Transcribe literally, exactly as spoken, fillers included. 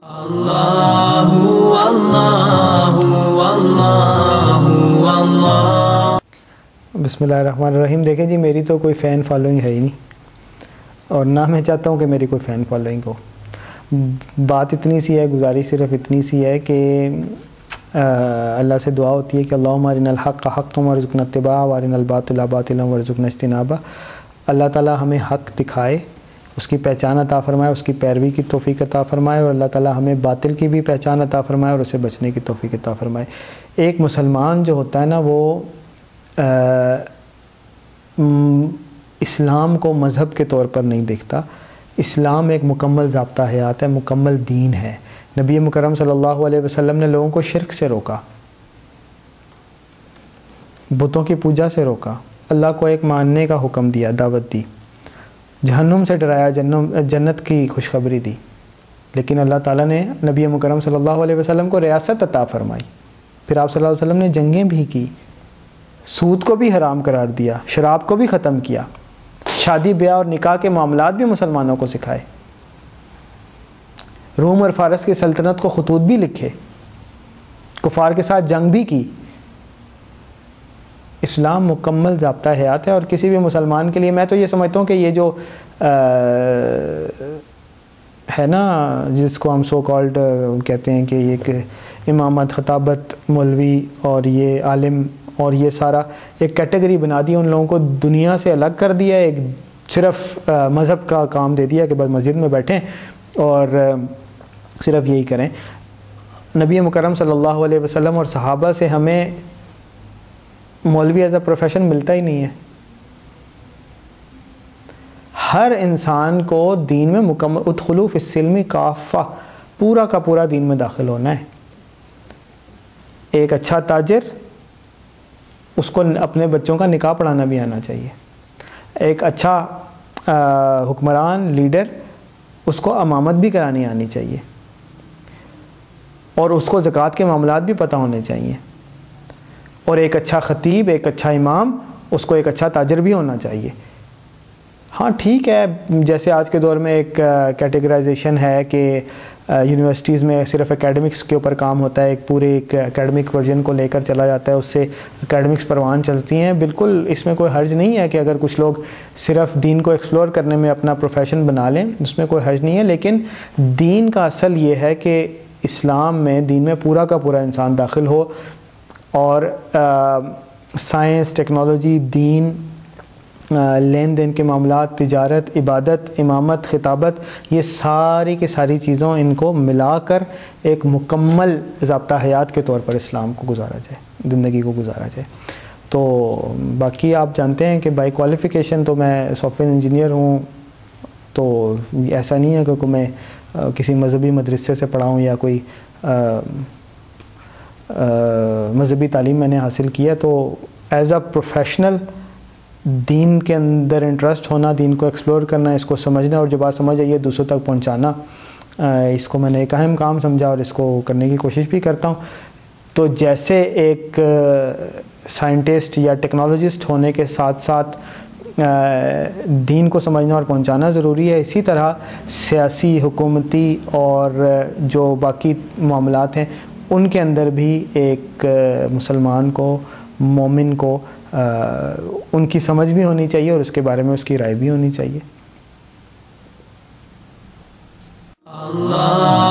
اللہ اللہ اللہ اللہ۔ بسم اللہ الرحمن الرحیم۔ دیکھیں جی، میری تو کوئی فین فالوئنگ ہے ہی نہیں، اور نہ میں چاہتا ہوں کہ میری کوئی فین فالوئنگ ہو۔ بات اتنی سی ہے، گزارش صرف اتنی سی ہے کہ اللہ سے دعا ہوتی ہے کہ اللہم ارنا الحق حقا وارزقنا اتباعہ وارنا الباطل باطلا وارزقنا اجتنابہ۔ اللہ تعالیٰ ہمیں حق دکھائے، اس کی پہچان عطا فرمائے، اس کی پیروی کی توفیق عطا فرمائے، اور اللہ تعالیٰ ہمیں باطل کی بھی پہچان عطا فرمائے اور اسے بچنے کی توفیق عطا فرمائے۔ ایک مسلمان جو ہوتا ہے نا، وہ اسلام کو مذہب کے طور پر نہیں دیکھتا۔ اسلام ایک مکمل ضابطہ حیات ہے، مکمل دین ہے۔ نبی مکرم صلی اللہ علیہ وسلم نے لوگوں کو شرک سے روکا، بتوں کی پوجا سے روکا، اللہ کو ایک ماننے کا حکم دیا، دعوت دی، جہنم سے ڈرایا، جنت کی خوشخبری دی۔ لیکن اللہ تعالیٰ نے نبی مکرم صلی اللہ علیہ وسلم کو ریاست عطا فرمائی۔ پھر آپ صلی اللہ علیہ وسلم نے جنگیں بھی کی، سود کو بھی حرام قرار دیا، شراب کو بھی ختم کیا، شادی بیاہ اور نکاح کے معاملات بھی مسلمانوں کو سکھائے، روم اور فارس کی سلطنت کو خطوط بھی لکھے، کفار کے ساتھ جنگ بھی کی۔ اسلام مکمل ضابطہ حیات ہے، اور کسی بھی مسلمان کے لیے میں تو یہ سمجھتا ہوں کہ یہ جو ہے نا، جس کو ہم سو کالڈ کہتے ہیں کہ ایک امامت، خطابت، مولوی اور یہ عالم اور یہ سارا ایک کیٹیگری بنا دی، ان لوگوں کو دنیا سے الگ کر دیا، ایک صرف مذہب کا کام دے دیا کہ بس مسجد میں بیٹھیں اور صرف یہی کریں۔ نبی مکرم صلی اللہ علیہ وسلم اور صحابہ سے ہمیں مولوی ایز اے پروفیشن ملتا ہی نہیں ہے۔ ہر انسان کو دین میں مکمل ادخلوا فی السلم کافہ، پورا کا پورا دین میں داخل ہونا ہے۔ ایک اچھا تاجر، اس کو اپنے بچوں کا نکاح پڑھانا بھی آنا چاہیے۔ ایک اچھا حکمران، لیڈر، اس کو امامت بھی کرانی آنی چاہیے، اور اس کو زکوٰۃ کے معاملات بھی پتہ ہونے چاہیے۔ اور ایک اچھا خطیب، ایک اچھا امام، اس کو ایک اچھا تاجر بھی ہونا چاہیے۔ ہاں ٹھیک ہے، جیسے آج کے دور میں ایک کیٹیگرائزیشن ہے کہ یونیورسٹیز میں صرف اکیڈمکس کے اوپر کام ہوتا ہے، ایک پورے ایک اکیڈمک ورژن کو لے کر چلا جاتا ہے، اس سے اکیڈمکس پروان چلتی ہیں۔ بالکل اس میں کوئی حرج نہیں ہے کہ اگر کچھ لوگ صرف دین کو ایکسپلور کرنے میں اپنا پروفیشن بنا لیں، اس میں کوئی حرج نہیں ہے۔ لیکن دین کا اصل یہ ہے کہ اسلام میں، دین میں پورا کا پورا انسان داخل ہو، اور سائنس، ٹیکنالوجی، دین، لین دین کے معاملات، تجارت، عبادت، امامت، خطابت، یہ ساری کی ساری چیزوں ان کو ملا کر ایک مکمل ضابطہ حیات کے طور پر اسلام کو گزارا جائے، زندگی کو گزارا جائے۔ تو باقی آپ جانتے ہیں کہ بائی کوالیفیکیشن تو میں سافٹ ویئر انجینئر ہوں، تو ایسا نہیں ہے کہ میں کسی مذہبی مدرسے سے پڑھا ہوں یا کوئی مذہبی تعلیم میں نے حاصل کیا۔ تو ایز اے پروفیشنل دین کے اندر انٹرسٹ ہونا، دین کو ایکسپلور کرنا، اس کو سمجھنا، اور جو بات سمجھ آئی ہے دوسروں تک پہنچانا، اس کو میں نے ایک اہم کام سمجھا اور اس کو کرنے کی کوشش بھی کرتا ہوں۔ تو جیسے ایک سائنٹسٹ یا ٹیکنالوجسٹ ہونے کے ساتھ ساتھ دین کو سمجھنا اور پہنچانا ضروری ہے، اسی طرح سیاسی، حکومتی اور جو باقی معاملات ہیں ان کے اندر بھی ایک مسلمان کو، مومن کو ان کی سمجھ بھی ہونی چاہیے اور اس کے بارے میں اس کی رائے بھی ہونی چاہیے۔ اللہ